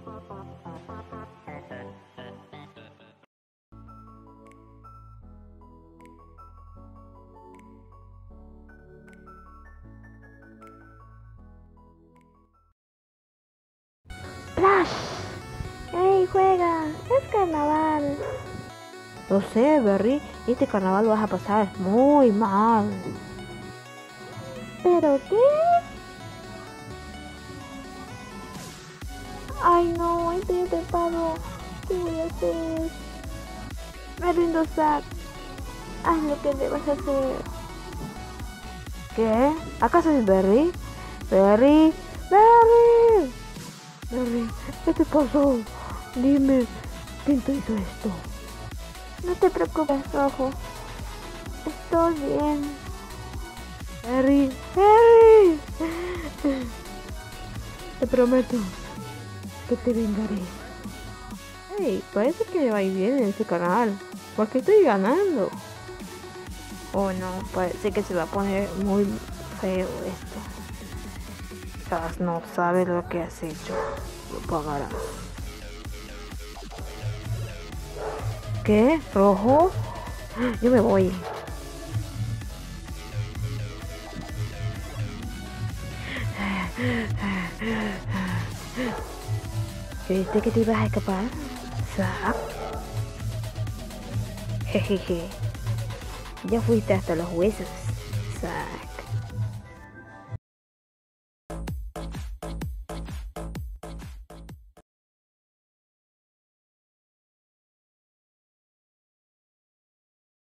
¡Flash! ¡Ey, juega! ¡Es carnaval! Lo sé, Berry, este carnaval vas a pasar muy mal. ¿Pero qué? Ay no, estoy atrapado. ¿Qué voy a hacer? Me rindo, Zack. Haz lo que debas hacer. ¿Qué? ¿Acaso es Berry? ¡Berry! ¡Berry! Berry, ¿qué te pasó? Dime, ¿quién te hizo esto? No te preocupes, Rojo. Estoy bien. Berry, Berry. Te prometo que te vengaré. Hey, parece que me va bien en este canal, porque estoy ganando. Oh no, parece que se va a poner muy feo esto. Quizás no sabes lo que has hecho, lo pagarás. ¿Qué? ¿Rojo? Yo me voy. ¿Creíste que te ibas a escapar? Zack. Jejeje. Ya fuiste hasta los huesos, Zack.